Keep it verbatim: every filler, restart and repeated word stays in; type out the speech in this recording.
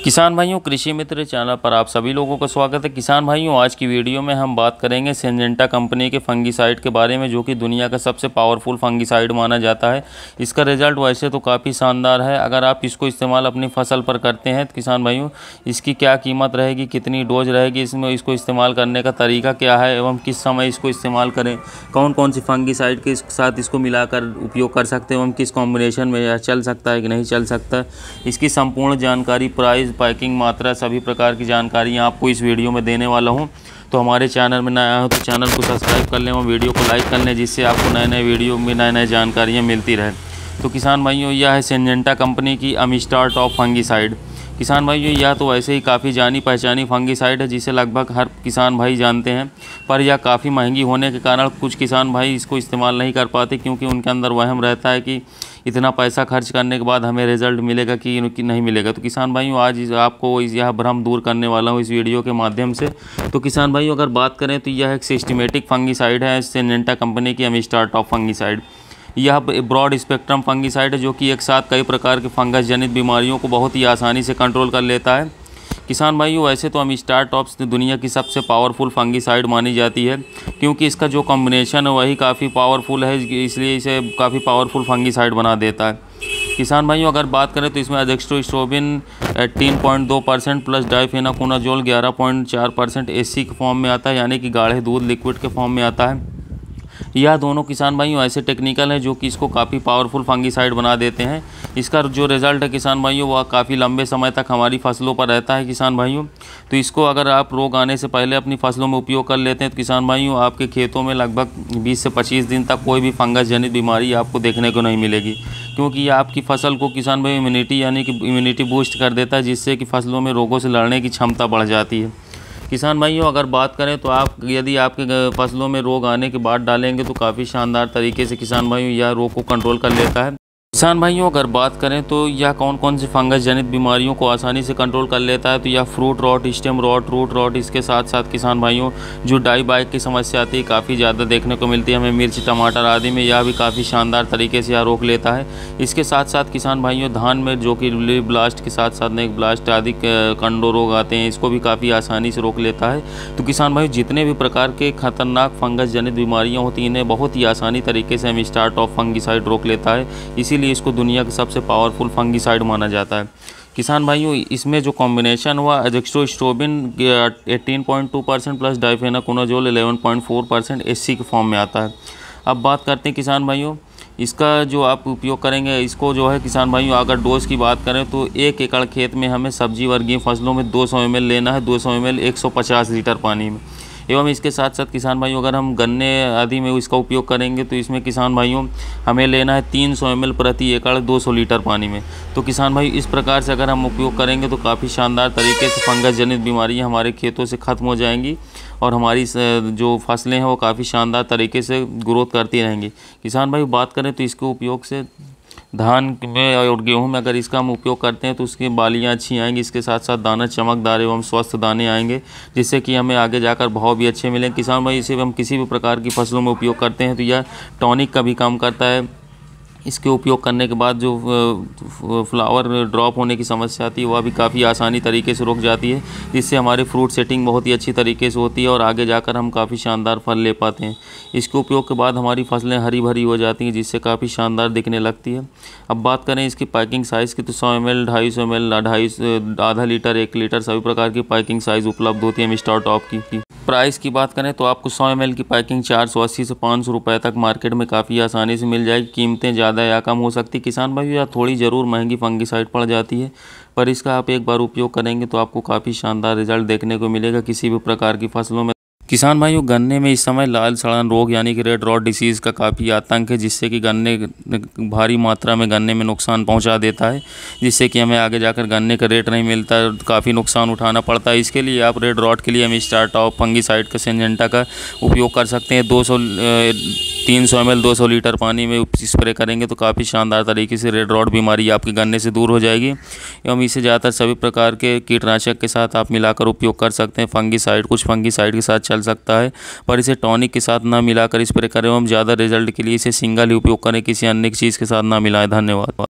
किसान भाइयों, कृषि मित्र चैनल पर आप सभी लोगों का स्वागत है। किसान भाइयों, आज की वीडियो में हम बात करेंगे सिंजेंटा कंपनी के फंगिसाइड के बारे में, जो कि दुनिया का सबसे पावरफुल फंगिसाइड माना जाता है। इसका रिजल्ट वैसे तो काफ़ी शानदार है। अगर आप इसको इस्तेमाल अपनी फसल पर करते हैं तो किसान भाइयों, इसकी क्या कीमत रहेगी, कितनी डोज रहेगी, इसमें इसको इस्तेमाल करने का तरीका क्या है एवं किस समय इसको इस्तेमाल करें, कौन कौन सी फंगिसाइड के साथ इसको मिलाकर उपयोग कर सकते हैं एवं किस कॉम्बिनेशन में यह चल सकता है कि नहीं चल सकता, इसकी संपूर्ण जानकारी, प्राइस, पैकिंग, मात्रा, सभी प्रकार की जानकारी आपको इस वीडियो में देने वाला हूं। तो हमारे चैनल में नया हो तो चैनल को सब्सक्राइब कर लें और वीडियो को लाइक कर लें, जिससे आपको नए नए वीडियो में नए नए जानकारियाँ मिलती रहे। तो किसान भाइयों, यह है सिंजेंटा कंपनी की अमिस्टार टॉप फंगिसाइड। किसान भाइयों, यह तो वैसे ही काफ़ी जानी पहचानी फंगिसाइड है, जिसे लगभग हर किसान भाई जानते हैं, पर यह काफ़ी महंगी होने के कारण कुछ किसान भाई इसको इस्तेमाल नहीं कर पाते, क्योंकि उनके अंदर वहम रहता है कि इतना पैसा खर्च करने के बाद हमें रिजल्ट मिलेगा कि नहीं मिलेगा। तो किसान भाइयों, आज आपको यह भ्रम दूर करने वाला हूँ इस वीडियो के माध्यम से। तो किसान भाइयों, अगर बात करें तो यह एक सिस्टमेटिक फंगिसाइड है, सिंजेंटा कंपनी की अमिस्टार टॉप फंगिसाइड। यह ब्रॉड स्पेक्ट्रम फंगिसाइड है, जो कि एक साथ कई प्रकार के फंगस जनित बीमारियों को बहुत ही आसानी से कंट्रोल कर लेता है। किसान भाइयों, वैसे तो अमिस्टार टॉप्स दुनिया की सबसे पावरफुल फंगिसाइड मानी जाती है, क्योंकि इसका जो कॉम्बिनेशन है वही काफ़ी पावरफुल है, इसलिए इसे काफ़ी पावरफुल फंगिसाइड बना देता है। किसान भाइयों, अगर बात करें तो इसमें एज़ोक्सिस्ट्रोबिन अठारह पॉइंट दो परसेंट प्लस डाइफेनाकोनाजोल ग्यारह पॉइंट चार परसेंट एसी के फॉर्म में आता है, यानी कि गाढ़े दूध लिक्विड के फॉर्म में आता है। यह दोनों किसान भाइयों ऐसे टेक्निकल हैं जो कि इसको काफ़ी पावरफुल फंगिसाइड बना देते हैं। इसका जो रिज़ल्ट है किसान भाइयों, वह काफ़ी लंबे समय तक हमारी फसलों पर रहता है। किसान भाइयों, तो इसको अगर आप रोग आने से पहले अपनी फसलों में उपयोग कर लेते हैं तो किसान भाइयों, आपके खेतों में लगभग बीस से पच्चीस दिन तक कोई भी फंगस जनित बीमारी आपको देखने को नहीं मिलेगी, क्योंकि यह आपकी फसल को किसान भाई इम्यूनिटी यानी कि इम्यूनिटी बूस्ट कर देता है, जिससे कि फसलों में रोगों से लड़ने की क्षमता बढ़ जाती है। किसान भाइयों, अगर बात करें तो आप यदि आपके फसलों में रोग आने के बाद डालेंगे तो काफ़ी शानदार तरीके से किसान भाइयों यह रोग को कंट्रोल कर लेता है। किसान भाइयों, अगर बात करें तो यह कौन कौन सी फंगस जनित बीमारियों को आसानी से कंट्रोल कर लेता है, तो यह fruit rot, stem rot, root rot, इसके साथ साथ किसान भाइयों जो डाई बाइक की समस्या आती है काफ़ी ज़्यादा देखने को मिलती है हमें मिर्च, टमाटर आदि में, यह भी काफ़ी शानदार तरीके से यह रोक लेता है। इसके साथ साथ किसान भाइयों धान में जो कि लीफ ब्लास्ट के साथ साथ नेक ब्लास्ट आदि कंडो रोग आते हैं, इसको भी काफ़ी आसानी से रोक लेता है। तो किसान भाइयों, जितने भी प्रकार के खतरनाक फंगस जनित बीमारियाँ होती हैं, इन्हें बहुत ही आसानी तरीके से अमिस्टार टॉप फंगिसाइड रोक लेता है, इसीलिए इसको दुनिया का सबसे पावरफुल फंगिसाइड माना जाता है। किसान भाइयों, इसमें जो कॉम्बिनेशन हुआ एज़ोक्सिस्ट्रोबिन अठारह पॉइंट दो परसेंट प्लस डाइफेनाकोनाजोल ग्यारह पॉइंट चार परसेंट एसी के फॉर्म में आता है। अब बात करते हैं किसान भाइयों, इसका जो आप उपयोग करेंगे, इसको जो है किसान भाइयों, अगर डोज की बात करें तो एक एकड़ खेत में हमें सब्जी वर्गीय फसलों में दो सौ एम एल लेना है, दो सौ एम एल एक सौ पचास लीटर पानी में। एवं इसके साथ साथ किसान भाइयों, अगर हम गन्ने आदि में इसका उपयोग करेंगे तो इसमें किसान भाइयों हमें लेना है तीन सौ एम एल प्रति एकड़ दो सौ लीटर पानी में। तो किसान भाई, इस प्रकार से अगर हम उपयोग करेंगे तो काफ़ी शानदार तरीके से फंगस जनित बीमारियां हमारे खेतों से ख़त्म हो जाएंगी और हमारी जो फसलें हैं वो काफ़ी शानदार तरीके से ग्रोथ करती रहेंगी। किसान भाई, बात करें तो इसके उपयोग से धान में और गेहूं में अगर इसका हम उपयोग करते हैं तो उसकी बालियां अच्छी आएंगी, इसके साथ साथ दाना चमकदार एवं स्वस्थ दाने आएंगे, जिससे कि हमें आगे जाकर भाव भी अच्छे मिलेंगे। किसान भाई, इसे हम किसी भी प्रकार की फसलों में उपयोग करते हैं तो यह टॉनिक का भी काम करता है। इसके उपयोग करने के बाद जो फ्लावर ड्रॉप होने की समस्या आती है वह भी काफ़ी आसानी तरीके से रुक जाती है, जिससे हमारे फ्रूट सेटिंग बहुत ही अच्छी तरीके से होती है और आगे जाकर हम काफ़ी शानदार फल ले पाते हैं। इसके उपयोग के बाद हमारी फसलें हरी भरी हो जाती हैं, जिससे काफ़ी शानदार दिखने लगती है। अब बात करें इसकी पैकिंग साइज़ की, तो सौ एम एल, ढाई सौ एम एल, ढाई आधा लीटर, एक लीटर, सभी प्रकार की पैकिंग साइज़ उपलब्ध होती है अमिस्टार टॉप की। प्राइस की बात करें तो आपको सौ एम एल की पैकिंग चार सौ अस्सी से पाँच सौ रुपये तक मार्केट में काफ़ी आसानी से मिल जाएगी। कीमतें ज़्यादा या कम हो सकती किसान भाई, या थोड़ी ज़रूर महंगी फंगिसाइड पड़ जाती है, पर इसका आप एक बार उपयोग करेंगे तो आपको काफ़ी शानदार रिजल्ट देखने को मिलेगा किसी भी प्रकार की फसलों में। किसान भाइयों, गन्ने में इस समय लाल सड़न रोग यानी कि रेड रॉट डिसीज़ का काफ़ी आतंक है, जिससे कि गन्ने भारी मात्रा में गन्ने में नुकसान पहुंचा देता है, जिससे कि हमें आगे जाकर गन्ने का रेट नहीं मिलता है, काफ़ी नुकसान उठाना पड़ता है। इसके लिए आप रेड रॉट के लिए अमिस्टार टॉप फंगिसाइड का सिंजेंटा का उपयोग कर सकते हैं। दो सौ तीन सौ एम एल दो सौ लीटर पानी में स्प्रे करेंगे तो काफ़ी शानदार तरीके से रेड रॉट बीमारी आपके गन्ने से दूर हो जाएगी। एवं इसे ज़्यादातर सभी प्रकार के कीटनाशक के साथ आप मिलाकर उपयोग कर सकते हैं। फंगिसाइड कुछ फंगिसाइड के साथ चल सकता है, पर इसे टॉनिक के साथ ना मिलाकर स्प्रे करें एवं ज़्यादा रिजल्ट के लिए इसे सिंगल ही उपयोग करें, किसी अन्य चीज़ के साथ ना मिलाएं। धन्यवाद।